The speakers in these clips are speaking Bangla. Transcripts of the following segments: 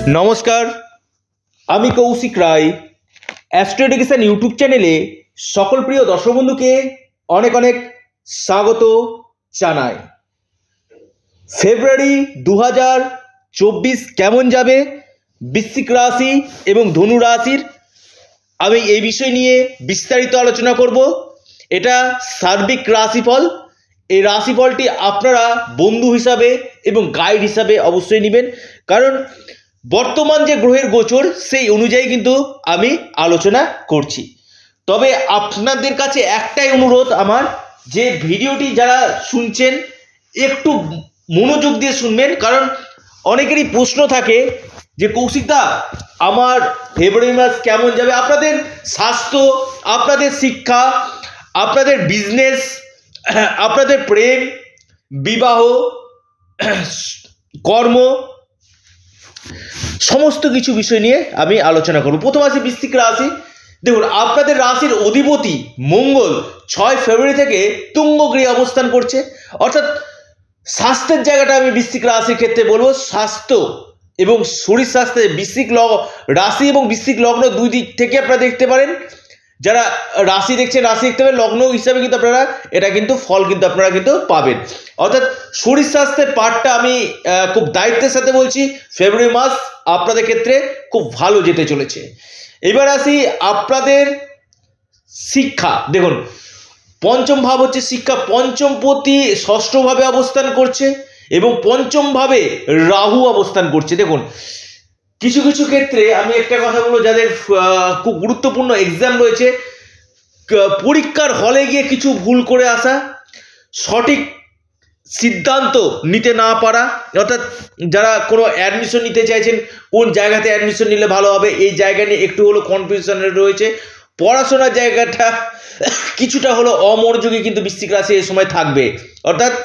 নমস্কার, আমি Koushik Roy. Astro education YouTube চ্যানেলে সকল প্রিয় দর্শক বন্ধুকে অনেক অনেক স্বাগত জানাই। ফেব্রুয়ারি 2024 কেমন যাবে বৃশ্চিক রাশি এবং ধনু রাশির, আমি এই বিষয় নিয়ে বিস্তারিত আলোচনা করব। এটা সার্বিক রাশিফল। এই রাশিফলটি আপনারা বন্ধু হিসাবে এবং গাইড হিসাবে অবশ্যই নেবেন, কারণ বর্তমান যে গ্রহের গোচর সেই অনুযায়ী কিন্তু আমি আলোচনা করছি। তবে আপনাদের কাছে একটাই অনুরোধ আমার, যে ভিডিওটি যারা শুনছেন একটু মনোযোগ দিয়ে শুনবেন, কারণ অনেকেরই প্রশ্ন থাকে যে কৌশিকদা আমার ফেব্রুয়ারি মাস কেমন যাবে। আপনাদের স্বাস্থ্য, আপনাদের শিক্ষা, আপনাদের বিজনেস, আপনাদের প্রেম, বিবাহ, কর্ম, সমস্ত কিছু বিষয় নিয়ে আমি আলোচনা করব। প্রথম আছে বৃশ্চিক রাশি। দেখুন, আপনাদের রাশির অধিপতি মঙ্গল 6 ফেব্রুয়ারি থেকে তুঙ্গ গৃহে অবস্থান করছে। অর্থাৎ স্বাস্থ্যের জায়গাটা আমি বৃশ্চিক রাশির ক্ষেত্রে বলবো, স্বাস্থ্য এবং শরীর স্বাস্থ্যে বৃশ্চিক রাশি এবং বৃশ্চিক লগ্ন দুই দিক থেকে আপনারা দেখতে পারেন। যারা রাশি দেখছেন রাশি দেখতে পাবেন, লগ্ন হিসাবে কিন্তু আপনারা এটা কিন্তু ফল কিন্তু আপনারা কিন্তু পাবেন। অর্থাৎ শরীর স্বাস্থ্যের পার্টটা আমি খুব দায়িত্বের সাথে বলছি, ফেব্রুয়ারি মাস আপনাদের ক্ষেত্রে খুব ভালো যেতে চলেছে। এবার আসি আপনাদের শিক্ষা। দেখুন, পঞ্চম ভাব হচ্ছে শিক্ষা, পঞ্চমপতি ষষ্ঠভাবে অবস্থান করছে এবং পঞ্চম ভাবে রাহু অবস্থান করছে। দেখুন, কিছু কিছু ক্ষেত্রে আমি একটা কথা বলবো, যাদের খুব গুরুত্বপূর্ণ এক্সাম রয়েছে, পরীক্ষার হলে গিয়ে কিছু ভুল করে আসা, সঠিক সিদ্ধান্ত নিতে না পারা, অর্থাৎ যারা কোনো অ্যাডমিশন নিতে চাইছেন কোন জায়গাতে অ্যাডমিশন নিলে ভালো হবে, এই জায়গা নিয়ে একটু হলো কনফিউশনে রয়েছে। পড়াশোনার জায়গাটা কিছুটা হলো অমনোযোগী কিন্তু বৃশ্চিক রাশি এই সময় থাকবে। অর্থাৎ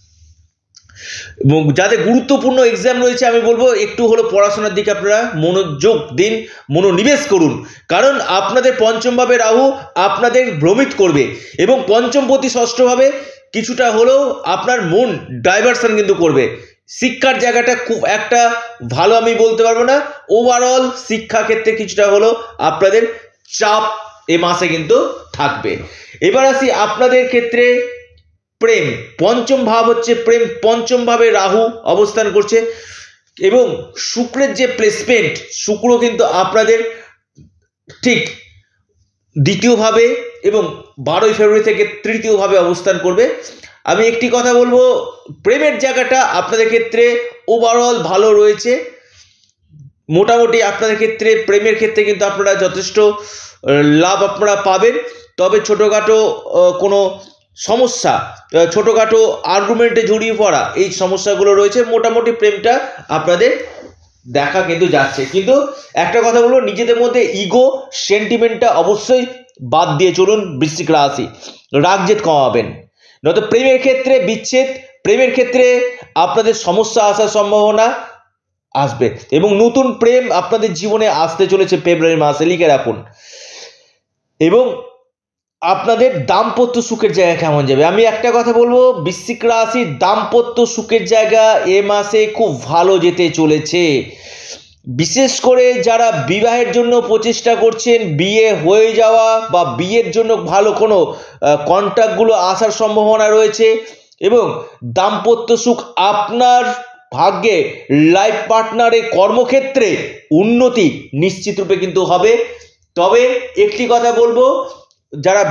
যাদের গুরুত্বপূর্ণ এক্সাম রয়েছে আমি বলবো একটু হলো পড়াশোনার দিকে আপনারা মনোযোগ দিন, মনোনিবেশ করুন, কারণ আপনাদের পঞ্চম ভাবে রাহু আপনাদের ভ্রমিত করবে এবং পঞ্চমপতি ষষ্ঠভাবে কিছুটা হলেও আপনার মন ডাইভারশন কিন্তু করবে। শিক্ষার জায়গাটা খুব একটা ভালো আমি বলতে পারবো না, ওভারঅল শিক্ষা ক্ষেত্রে কিছুটা হলেও আপনাদের চাপ এ মাসে কিন্তু থাকবে। এবার আসি আপনাদের ক্ষেত্রে প্রেম। পঞ্চম ভাব হচ্ছে প্রেম, পঞ্চম ভাবে রাহু অবস্থান করছে এবং শুক্রের যে প্লেসমেন্ট, শুক্র কিন্তু আপনাদের ঠিক দ্বিতীয় ভাবে এবং 12 ফেব্রুয়ারি থেকে তৃতীয় ভাবে অবস্থান করবে। আমি একটি কথা বলবো, প্রেমের জায়গাটা আপনাদের ক্ষেত্রে ওভারঅল ভালো রয়েছে। মোটামুটি আপনাদের ক্ষেত্রে প্রেমের ক্ষেত্রে কিন্তু আপনারা যথেষ্ট লাভ আপনারা পাবেন। তবে ছোটোখাটো কোনো সমস্যা, ছোটোখাটো আর্গুমেন্টে জড়িয়ে পড়া, এই সমস্যাগুলো রয়েছে। মোটামুটি প্রেমটা আপনাদের দেখা কিন্তু যাচ্ছে। কিন্তু একটা কথা বলবো, নিজেদের মধ্যে ইগো সেন্টিমেন্টটা অবশ্যই বাদ দিয়ে চলুন বৃশ্চিক রাশি, রাগ জেদ কমাবেন। নয়তো প্রেমের ক্ষেত্রে বিচ্ছেদ, প্রেমের ক্ষেত্রে আপনাদের সমস্যা আসার সম্ভাবনা আসবে এবং নতুন প্রেম আপনাদের জীবনে আসতে চলেছে ফেব্রুয়ারি মাসে, লিখে রাখুন। এবং আপনাদের দাম্পত্য সুখের জায়গা কেমন যাবে, আমি একটা কথা বলবো, বৃশ্চিক রাশির দাম্পত্য সুখের জায়গা এ মাসে খুব ভালো যেতে চলেছে। বিশেষ করে যারা বিবাহের জন্য প্রচেষ্টা করছেন, বিয়ে হয়ে যাওয়া বা বিয়ের জন্য ভালো কোনো কন্ট্রাক্টগুলো আসার সম্ভাবনা রয়েছে এবং দাম্পত্য সুখ, আপনার ভাগ্যে লাইফ পার্টনারের কর্মক্ষেত্রে উন্নতি নিশ্চিত রূপে কিন্তু হবে। তবে একটি কথা বলবো, যারা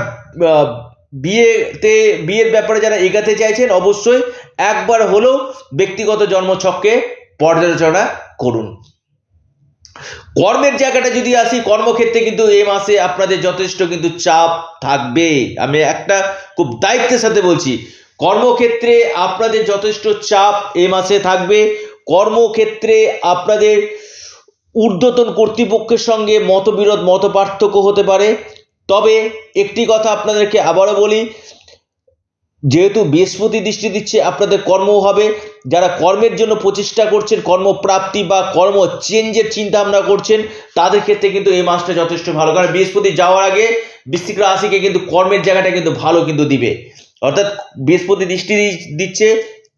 বিয়ের ব্যাপারে যারা এগাতে চাইছেন অবশ্যই একবার হলেও ব্যক্তিগত জন্মছককে পর্যালোচনা করুন। কর্মের জায়গাটা যদি আসি, কর্মক্ষেত্রে কিন্তু এই মাসে আপনাদের যথেষ্ট কিন্তু চাপ থাকবে। আমি একটা খুব দায়িত্বের সাথে বলছি, কর্মক্ষেত্রে আপনাদের যথেষ্ট চাপ এ মাসে থাকবে। কর্মক্ষেত্রে আপনাদের ঊর্ধ্বতন কর্তৃপক্ষের সঙ্গে মতবিরোধ, মত পার্থক্য হতে পারে। তবে একটি কথা আপনাদেরকে আবারও বলি, যেহেতু বৃহস্পতি দৃষ্টি দিচ্ছে আপনাদের কর্ম হবে, যারা কর্মের জন্য প্রচেষ্টা করছেন, কর্মপ্রাপ্তি বা কর্ম চেঞ্জের চিন্তা ভাবনা করছেন, তাদের ক্ষেত্রে কিন্তু এই মাসটা যথেষ্ট ভালো, কারণ বৃহস্পতি যাওয়ার আগে বৃশ্চিক রাশিকে কিন্তু কর্মের জায়গাটা কিন্তু ভালো কিন্তু দিবে। অর্থাৎ বৃহস্পতি দৃষ্টি দিচ্ছে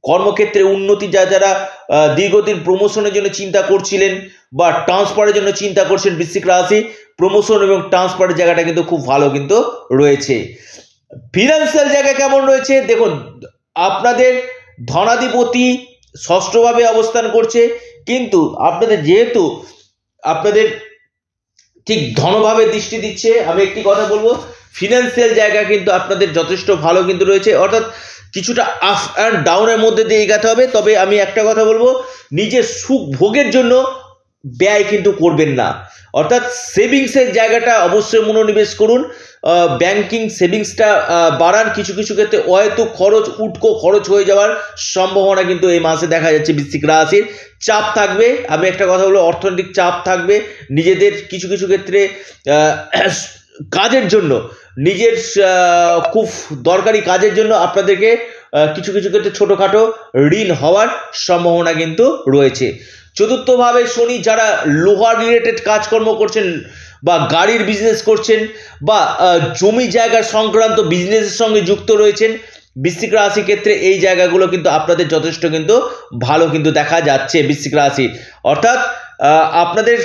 কর্মক্ষেত্রে উন্নতি, যারা দীর্ঘদিন প্রমোশনের জন্য চিন্তা করছিলেন বা ট্রান্সফারের জন্য চিন্তা করছেন বৃশ্চিক রাশি, প্রমোশন এবং ট্রান্সফারের জায়গাটা কিন্তু খুব ভালো কিন্তু রয়েছে। ফিনান্সিয়াল জায়গা কেমন রয়েছে দেখুন, আপনাদের ধনাধিপতি ষষ্ঠভাবে অবস্থান করছে, কিন্তু আপনাদের যেহেতু আপনাদের ঠিক ধনভাবে দৃষ্টি দিচ্ছে, আমি একটি কথা বলবো, ফিনান্সিয়াল জায়গা কিন্তু আপনাদের যথেষ্ট ভালো কিন্তু রয়েছে, অর্থাৎ কিছুটা আপ অ্যান্ড ডাউনের মধ্যে দিয়ে এগাতে হবে। তবে আমি একটা কথা বলবো, নিজের সুখ ভোগের জন্য ব্যয় কিন্তু করবেন না, অর্থাৎ সেভিংসের জায়গাটা অবশ্যই মনোনিবেশ করুন, ব্যাংকিং সেভিংসটা বাড়ান। কিছু কিছু ক্ষেত্রে হয়তো উটকো খরচ হয়ে যাওয়ার সম্ভাবনা কিন্তু এই মাসে দেখা যাচ্ছে। বৃশ্চিক রাশির চাপ থাকবে, আমি একটা কথা বলবো, অর্থনৈতিক চাপ থাকবে, নিজেদের কিছু কিছু ক্ষেত্রে কাজের জন্য, নিজের খুব দরকারি কাজের জন্য আপনাদেরকে কিছু কিছু ক্ষেত্রে ছোটোখাটো ঋণ হওয়ার সম্ভাবনা কিন্তু রয়েছে। চতুর্থভাবে শনি, যারা লোহার রিলেটেড কাজকর্ম করছেন বা গাড়ির বিজনেস করছেন বা জমি জায়গা সংক্রান্ত বিজনেসের সঙ্গে যুক্ত রয়েছেন, বৃশ্চিক রাশি ক্ষেত্রে এই জায়গাগুলো কিন্তু আপনাদের যথেষ্ট কিন্তু ভালো কিন্তু দেখা যাচ্ছে। বৃশ্চিক রাশি অর্থাৎ আপনাদের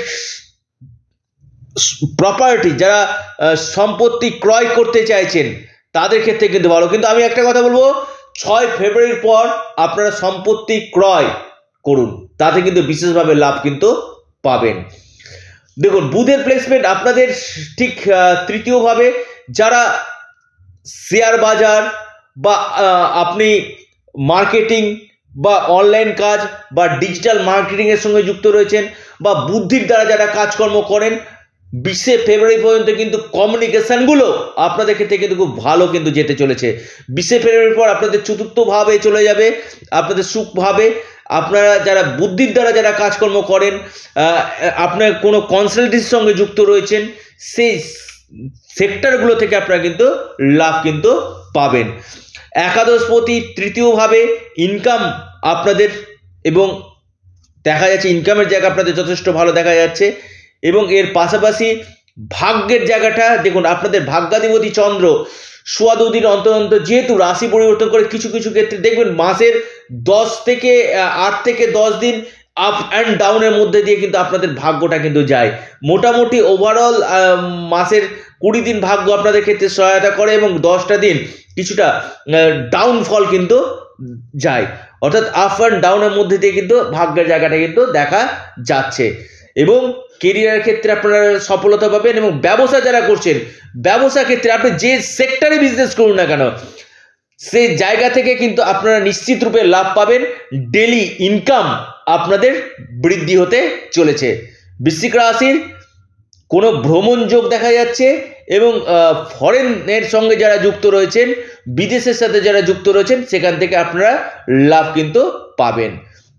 প্রপার্টি, যারা সম্পত্তি ক্রয় করতে চাইছেন তাদের ক্ষেত্রে কিন্তু ভালো। কিন্তু আমি একটা কথা বলবো, 6 ফেব্রুয়ারির পর আপনারা সম্পত্তি ক্রয় করুন, তাতে কিন্তু বিশেষভাবে লাভ কিন্তু পাবেন। দেখুন, বুধের প্লেসমেন্ট আপনাদের ঠিক তৃতীয়ভাবে, যারা শেয়ার বাজার বা আপনি মার্কেটিং বা অনলাইন কাজ বা ডিজিটাল মার্কেটিংয়ের সঙ্গে যুক্ত রয়েছেন বা বুদ্ধির দ্বারা যারা কাজকর্ম করেন, 20 ফেব্রুয়ারি পর্যন্ত কিন্তু কমিউনিকেশনগুলো আপনাদের ক্ষেত্রে কিন্তু খুব ভালো কিন্তু যেতে চলেছে। 20 ফেব্রুয়ারির পর আপনাদের চতুর্থভাবে চলে যাবে, আপনাদের সুখভাবে। আপনারা যারা বুদ্ধির দ্বারা যারা কাজকর্ম করেন, আপনার কোনো কনসালটেন্সির সঙ্গে যুক্ত রয়েছেন, সেই সেক্টরগুলো থেকে আপনারা কিন্তু লাভ কিন্তু পাবেন। একাদশপতি তৃতীয়ভাবে, ইনকাম আপনাদের, এবং দেখা যাচ্ছে ইনকামের জায়গা আপনাদের যথেষ্ট ভালো দেখা যাচ্ছে। এবং এর পাশাপাশি ভাগ্যের জায়গাটা দেখুন, আপনাদের ভাগ্যাধিপতি চন্দ্র 2 দিন অন্তর অন্তর যেহেতু রাশি পরিবর্তন করে, কিছু কিছু ক্ষেত্রে দেখবেন মাসের 8 থেকে 10 দিন আপ অ্যান্ড ডাউনের মধ্যে দিয়ে কিন্তু আপনাদের ভাগ্যটা কিন্তু যায়। মোটামুটি ওভারঅল মাসের 20 দিন ভাগ্য আপনাদের ক্ষেত্রে সহায়তা করে এবং 10টা দিন কিছুটা ডাউনফল কিন্তু যায়, অর্থাৎ আপ অ্যান্ড ডাউনের মধ্যে দিয়ে কিন্তু ভাগ্যের জায়গাটা কিন্তু দেখা যাচ্ছে। এবং কেরিয়ারের ক্ষেত্রে আপনারা সফলতা পাবেন। এবং ব্যবসা যারা করছেন, ব্যবসা ক্ষেত্রে আপনি যে সেক্টরে বিজনেস করুন না কেন, সেই জায়গা থেকে কিন্তু আপনারা নিশ্চিত রূপে লাভ পাবেন। ডেলি ইনকাম আপনাদের বৃদ্ধি হতে চলেছে। বৃশ্চিক রাশির কোনো ভ্রমণ যোগ দেখা যাচ্ছে এবং ফরেনের সঙ্গে যারা যুক্ত রয়েছেন, বিদেশের সাথে যারা যুক্ত রয়েছেন, সেখান থেকে আপনারা লাভ কিন্তু পাবেন।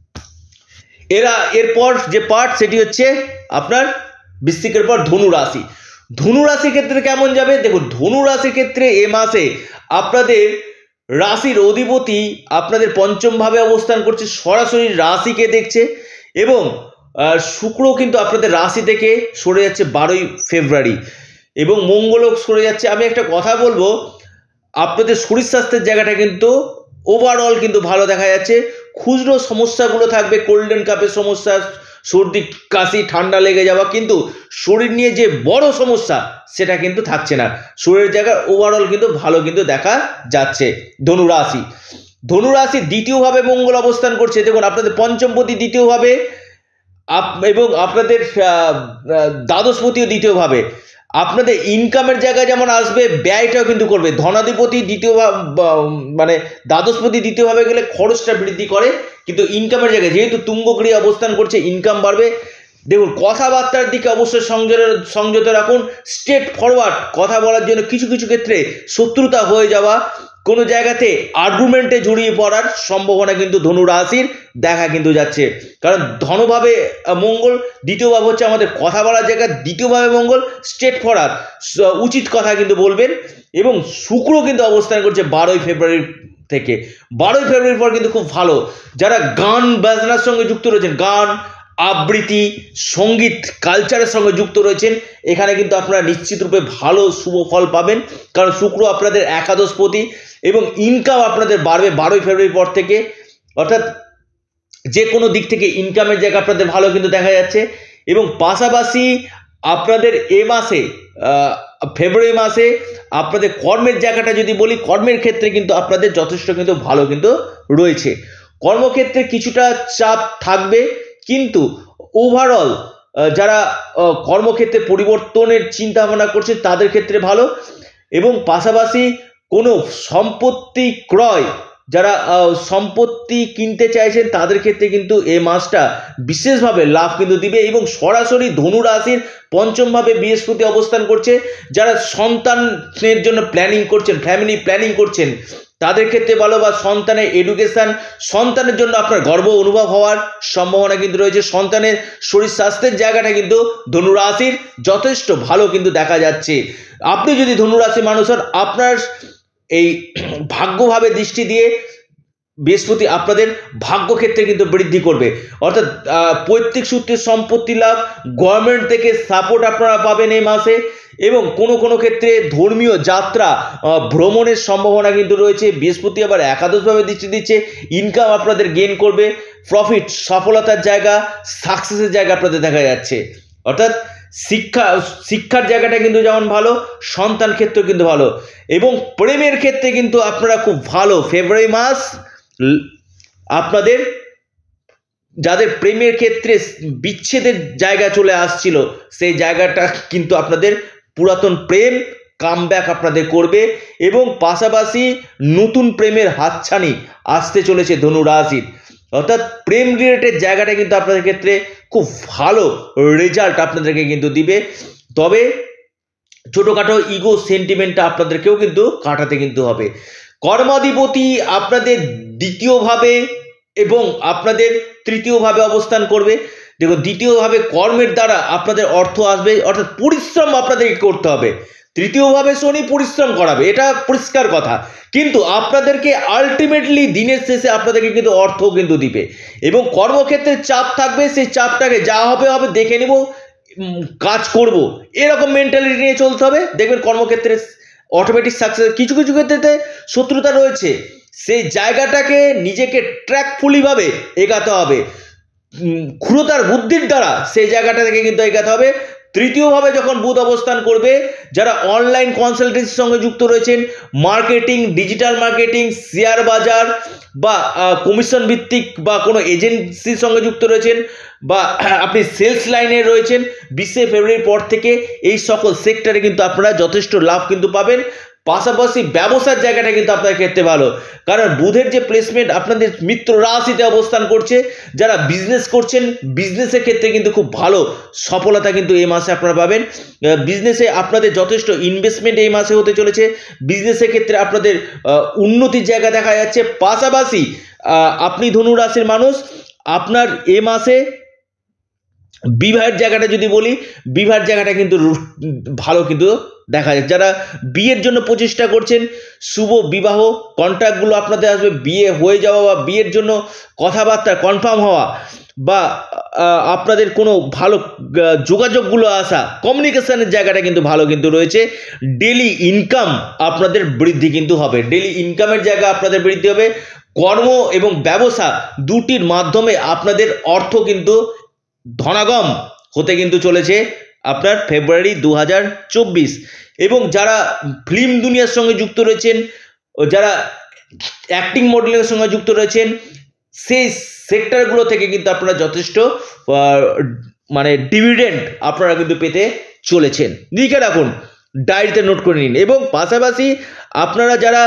এরপর যে পার্ট, সেটি হচ্ছে আপনার বৃশ্চিকের পর ধনু রাশি। ধনু রাশির ক্ষেত্রে কেমন যাবে দেখুন, ধনু রাশির ক্ষেত্রে এ মাসে আপনাদের রাশির অধিপতি আপনাদের পঞ্চমভাবে অবস্থান করছে, সরাসরি রাশিকে দেখছে এবং শুক্র কিন্তু আপনাদের রাশি থেকে সরে যাচ্ছে 12 ফেব্রুয়ারি এবং মঙ্গলও সরে যাচ্ছে। আমি একটা কথা বলবো, আপনাদের শরীর স্বাস্থ্যের জায়গাটা কিন্তু ওভারঅল কিন্তু ভালো দেখা যাচ্ছে। খুচরো সমস্যাগুলো থাকবে, কোল্ডেন কাপের সমস্যা, সর্দি কাশি, ঠান্ডা লেগে যাওয়া, কিন্তু শরীর নিয়ে যে বড় সমস্যা সেটা কিন্তু থাকছে না। শরীরের জায়গায় ওভারঅল কিন্তু ভালো কিন্তু দেখা যাচ্ছে। ধনু রাশি দ্বিতীয়ভাবে মঙ্গল অবস্থান করছে। দেখুন, আপনাদের পঞ্চমপতি দ্বিতীয়ভাবে এবং আপনাদের দ্বাদশপতিও দ্বিতীয়ভাবে। আপনাদের ইনকামের জায়গায় যেমন আসবে, ব্যয়টাও কিন্তু করবে। ধনাধিপতি মানে দ্বাদশপতি দ্বিতীয়ভাবে গেলে খরচটা বৃদ্ধি করে, কিন্তু ইনকামের জায়গায় যেহেতু তুঙ্গক্রিয়া অবস্থান করছে, ইনকাম বাড়বে। দেখুন, কথাবার্তার দিকে অবশ্যই সংযত রাখুন। স্ট্রেট ফরওয়ার্ড কথা বলার জন্য কিছু কিছু ক্ষেত্রে শত্রুতা হয়ে যাওয়া, কোনো জায়গাতে আর্গুমেন্টে জড়িয়ে পড়ার সম্ভাবনা কিন্তু ধনু রাশির দেখা কিন্তু যাচ্ছে। কারণ ধনভাবে মঙ্গল, দ্বিতীয়ভাবে হচ্ছে আমাদের কথা বলার জায়গা, দ্বিতীয়ভাবে মঙ্গল, স্ট্রেট ফরওয়ার্ড উচিত কথা কিন্তু বলবেন। এবং শুক্র কিন্তু অবস্থান করছে 12 ফেব্রুয়ারি থেকে। 12 ফেব্রুয়ারির পর কিন্তু খুব ভালো। যারা গান বাজনার সঙ্গে যুক্ত রয়েছেন, গান আবৃত্তি, সঙ্গীত, কালচারের সঙ্গে যুক্ত রয়েছেন, এখানে কিন্তু আপনারা নিশ্চিত রূপে ভালো শুভ ফল পাবেন। কারণ শুক্র আপনাদের একাদশপতি এবং ইনকাম আপনাদের বাড়বে 12 ফেব্রুয়ারির পর থেকে। অর্থাৎ যে কোনো দিক থেকে ইনকামের জায়গা আপনাদের ভালো কিন্তু দেখা যাচ্ছে। এবং পাশাপাশি আপনাদের এ মাসে ফেব্রুয়ারি মাসে আপনাদের কর্মের জায়গাটা যদি বলি, কর্মের ক্ষেত্রে কিন্তু আপনাদের যথেষ্ট কিন্তু ভালো কিন্তু রয়েছে। কর্মক্ষেত্রে কিছুটা চাপ থাকবে, কিন্তু ওভারঅল যারা কর্মক্ষেত্রে পরিবর্তনের চিন্তা ভাবনা করছে তাদের ক্ষেত্রে ভালো। এবং পাশাপাশি কোনো সম্পত্তি ক্রয়, যারা সম্পত্তি কিনতে চাইছেন তাদের ক্ষেত্রে কিন্তু এই মাসটা বিশেষভাবে লাভ কিন্তু দিবে। এবং সরাসরি ধনু রাশির পঞ্চমভাবে বৃহস্পতি অবস্থান করছে, যারা সন্তানের জন্য প্ল্যানিং করছেন, ফ্যামিলি প্ল্যানিং করছেন তাদের ক্ষেত্রে ভালো, বা সন্তানের এডুকেশান, সন্তানের জন্য আপনার গর্ব অনুভব হওয়ার সম্ভাবনা কিন্তু রয়েছে। সন্তানের শরীর স্বাস্থ্যের জায়গাটা কিন্তু ধনুরাশির যথেষ্ট ভালো কিন্তু দেখা যাচ্ছে। আপনি যদি ধনুরাশি মানুষ হন, আপনার এই ভাগ্যভাবে দৃষ্টি দিয়ে বৃহস্পতি আপনাদের ভাগ্যক্ষেত্রে কিন্তু বৃদ্ধি করবে। অর্থাৎ পৈতৃক সূত্রে সম্পত্তি লাভ, গভর্নমেন্ট থেকে সাপোর্ট আপনারা পাবেন এই মাসে। এবং কোনো ক্ষেত্রে ধর্মীয় যাত্রা, ভ্রমণের সম্ভাবনা কিন্তু রয়েছে। বৃহস্পতি আবার একাদশভাবে দৃষ্টি দিচ্ছে, ইনকাম আপনাদের গেইন করবে, প্রফিট, সফলতার জায়গা, সাকসেসের জায়গা আপনাদের দেখা যাচ্ছে। অর্থাৎ শিক্ষার জায়গাটা কিন্তু যেমন ভালো, সন্তান ক্ষেত্রেও কিন্তু ভালো। এবং প্রেমের ক্ষেত্রে কিন্তু আপনারা খুব ভালো। ফেব্রুয়ারি মাস আপনাদের যাদের প্রেমের ক্ষেত্রে বিচ্ছেদের জায়গা চলে আসছিল, সেই জায়গাটা কিন্তু আপনাদের পুরাতন প্রেম কামব্যাক আপনাদের করবে। এবং পাশাপাশি নতুন প্রেমের হাতছানি আসতে চলেছে ধনু রাশির। অর্থাৎ প্রেম রিলেটেড জায়গাটা কিন্তু আপনাদের ক্ষেত্রে খুব ভালো রেজাল্ট আপনাদেরকে কিন্তু দিবে। তবে ছোটোখাটো ইগো সেন্টিমেন্টটা আপনাদেরকেও কিন্তু কাটাতে কিন্তু হবে। কর্মাধিপতি আপনাদের দ্বিতীয়ভাবে এবং আপনাদের তৃতীয়ভাবে অবস্থান করবে। দেখুন, দ্বিতীয়ভাবে কর্মের দ্বারা আপনাদের অর্থ আসবে, অর্থাৎ পরিশ্রম আপনাদেরকে করতে হবে। তৃতীয়ভাবে শনি পরিশ্রম করাবে, এটা পরিষ্কার কথা, কিন্তু আপনাদেরকে আলটিমেটলি দিনের শেষে আপনাদেরকে কিন্তু অর্থ কিন্তু দিবে। এবং কর্মক্ষেত্রে চাপ থাকবে, সেই চাপটাকে যা হবে হবে দেখে নেব, কাজ করব, এরকম মেন্টালিটি নিয়ে চলতে হবে। দেখবেন কর্মক্ষেত্রে অটোমেটিক সাকসেস। কিছু ক্ষেত্রে শত্রুতা রয়েছে, সেই জায়গাটাকে নিজেকে ট্র্যাকফুলিভাবে এগাতে হবে, ক্ষুরতার বুদ্ধির দ্বারা সেই জায়গাটা থেকে কিন্তু এগাতে হবে। তৃতীয়ভাবে যখন বুধ অবস্থান করবে, যারা অনলাইন কনসালটেন্সির সঙ্গে যুক্ত রয়েছেন, মার্কেটিং, ডিজিটাল মার্কেটিং, শেয়ার বাজার বা কমিশন ভিত্তিক বা কোনো এজেন্সির সঙ্গে যুক্ত রয়েছেন, বা আপনি সেলস লাইনে রয়েছেন, 20 ফেব্রুয়ারির পর থেকে এই সকল সেক্টরে কিন্তু আপনারা যথেষ্ট লাভ কিন্তু পাবেন। পাশাপাশি ব্যবসার জায়গাটা কিন্তু আপনার ক্ষেত্রে ভালো, কারণ বুধের যে প্লেসমেন্ট আপনাদের মিত্র রাশিতে অবস্থান করছে। যারা বিজনেস করছেন, বিজনেসের ক্ষেত্রে কিন্তু খুব ভালো সফলতা কিন্তু এই মাসে আপনারা পাবেন। বিজনেসে আপনাদের যথেষ্ট ইনভেস্টমেন্ট এই মাসে হতে চলেছে। বিজনেসের ক্ষেত্রে আপনাদের উন্নতির জায়গা দেখা যাচ্ছে। পাশাপাশি আপনি ধনু রাশির মানুষ, আপনার এ মাসে বিবাহের জায়গাটা যদি বলি, বিবাহের জায়গাটা কিন্তু ভালো কিন্তু দেখা যায়। যারা বিয়ের জন্য প্রচেষ্টা করছেন, শুভ বিবাহ কন্ট্রাক্টগুলো আপনাদের আসবে। বিয়ে হয়ে যাওয়া বা বিয়ের জন্য কথাবার্তা কনফার্ম হওয়া, বা আপনাদের কোনো ভালো যোগাযোগগুলো আসা, কমিউনিকেশনের জায়গাটা কিন্তু ভালো কিন্তু রয়েছে। ডেলি ইনকাম আপনাদের বৃদ্ধি কিন্তু হবে, ডেলি ইনকামের জায়গা আপনাদের বৃদ্ধি হবে। কর্ম এবং ব্যবসা দুটির মাধ্যমে আপনাদের অর্থ কিন্তু ধনাগম হতে কিন্তু চলেছে আপনার ফেব্রুয়ারি 2024। এবং যারা ফিল্ম দুনিয়ার সঙ্গে যুক্ত রয়েছেন, যারা অ্যাক্টিং মডেলিংয়ের সঙ্গে যুক্ত রয়েছেন, সেই সেক্টরগুলো থেকে কিন্তু আপনারা যথেষ্ট মানে ডিভিডেন্ড আপনারা কিন্তু পেতে চলেছেন। লিখে রাখুন, ডায়েরিতে নোট করে নিন। এবং পাশাপাশি আপনারা যারা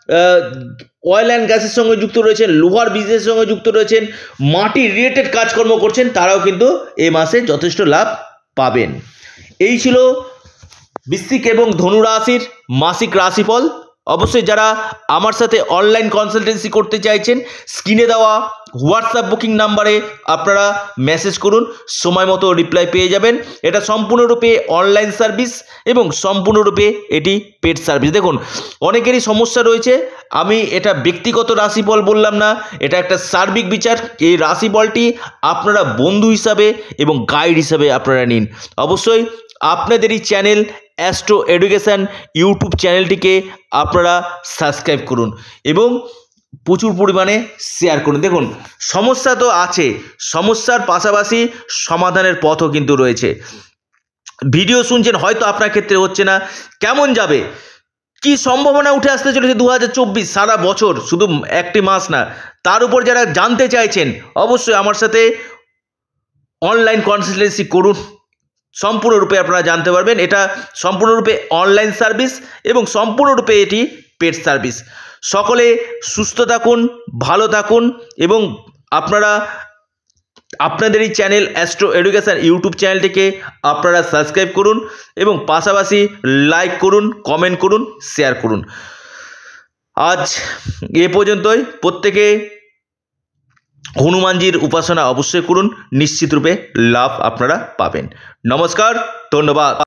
অয়েল অ্যান্ড গ্যাসের সঙ্গে যুক্ত রয়েছেন, লোহার বিজনেসের সঙ্গে যুক্ত রয়েছেন, মাটি রিলেটেড কাজকর্ম করছেন, তারাও কিন্তু এই মাসে যথেষ্ট লাভ পাবেন। এই ছিল বৃশ্চিক এবং ধনু রাশির মাসিক রাশিফল। অবশ্যই যারা আমার সাথে অনলাইন কনসালটেন্সি করতে চাইছেন, স্ক্রিনে দেওয়া হোয়াটসঅ্যাপ বুকিং নাম্বারে আপনারা মেসেজ করুন, সময় মতো রিপ্লাই পেয়ে যাবেন। এটা সম্পূর্ণরূপে অনলাইন সার্ভিস এবং সম্পূর্ণরূপে এটি পেড সার্ভিস। দেখুন, অনেকেরই সমস্যা রয়েছে, আমি এটা ব্যক্তিগত রাশিফল বললাম না, এটা একটা সার্বিক বিচার। এই রাশিফলটি আপনারা বন্ধু হিসাবে এবং গাইড হিসাবে আপনারা নিন। অবশ্যই আপনাদেরই চ্যানেল অ্যাস্ট্রো এডুকেশন ইউটিউব চ্যানেলটিকে আপনারা সাবস্ক্রাইব করুন এবং প্রচুর পরিমাণে শেয়ার করুন। দেখুন, সমস্যা তো আছে, সমস্যার পাশাপাশি সমাধানের পথও কিন্তু রয়েছে। ভিডিও শুনছেন, হয়তো আপনার ক্ষেত্রে হচ্ছে না, কেমন যাবে, কি সম্ভাবনা উঠে আসতে চলেছে 2024, সারা বছর, শুধু একটি মাস না, তার উপর যারা জানতে চাইছেন অবশ্যই আমার সাথে অনলাইন কনসালটেন্সি করুন, সম্পূর্ণরূপে আপনারা জানতে পারবেন। এটা সম্পূর্ণরূপে অনলাইন সার্ভিস এবং সম্পূর্ণরূপে এটি পেড সার্ভিস। সকলে সুস্থ থাকুন, ভালো থাকুন এবং আপনারা আপনাদের এই চ্যানেল অ্যাস্ট্রো এডুকেশন ইউটিউব চ্যানেলটিকে আপনারা সাবস্ক্রাইব করুন এবং পাশাপাশি লাইক করুন, কমেন্ট করুন, শেয়ার করুন। আজ এ পর্যন্তই। প্রত্যেকে হনুমানজির উপাসনা অবশ্যই করুন, নিশ্চিত রূপে লাভ আপনারা পাবেন। নমস্কার, ধন্যবাদ।